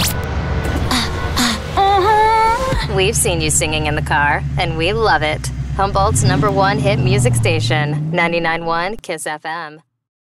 We've seen you singing in the car, and we love it. Humboldt's #1 hit music station, 99.1 KISS FM.